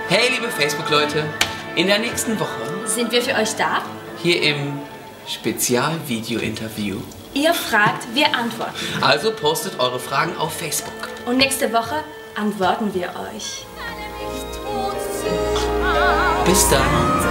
Hey liebe Facebook-Leute, in der nächsten Woche sind wir für euch da. Hier im Spezialvideo-Interview. Ihr fragt, wir antworten. Also postet eure Fragen auf Facebook. Und nächste Woche antworten wir euch. Bis dann.